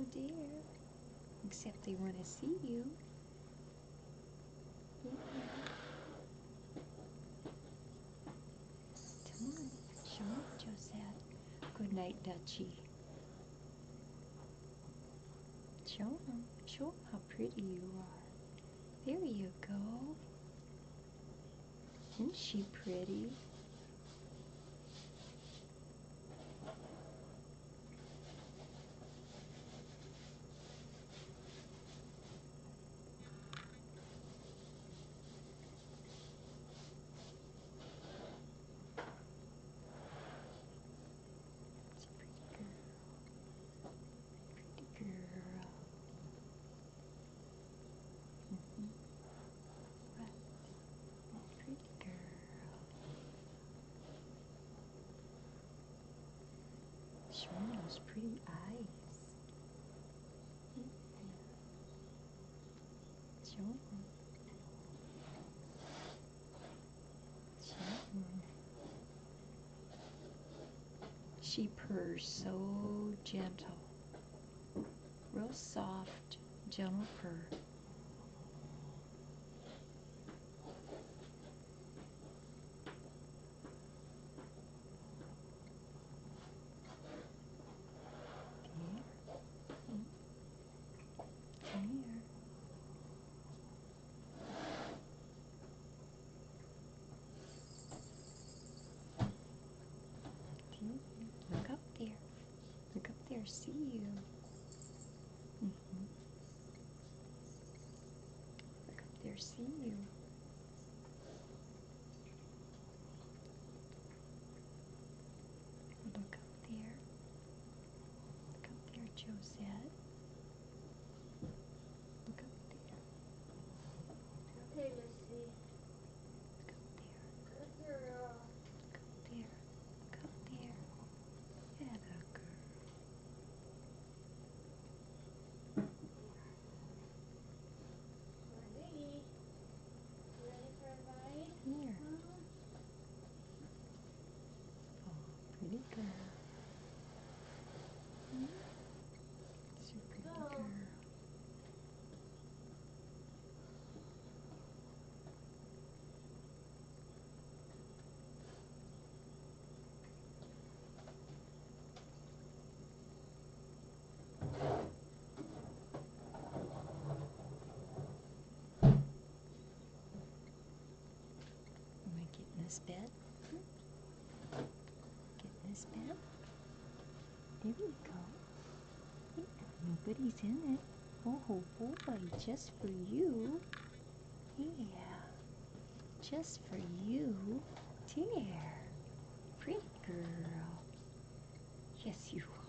Oh dear. Except they want to see you. Yeah. Come on. Show them, Josette. Good night, Dutchie. Show them. Show them how pretty you are. There you go. Isn't she pretty? It's a pretty girl. Pretty girl. What? Pretty girl. Show me those pretty eyes. Show them. Show them. She purrs so gentle. Real soft, gentle purr. Come here. Look up there. Look up there. See you. Look up there. See you. Look up there. Look up there, Josette. Look up there. Okay, Lucy. Look up there. Good girl. Look up there. Look up there. Yeah, that girl. Ready? Ready for a ride? Here. Huh? Oh, pretty girl. It's a pretty Go. girl. Am I getting this bed? Get in this bed? There we go. Yeah, nobody's in it. Oh boy, just for you. Yeah, just for you. There. Pretty girl. Yes, you are.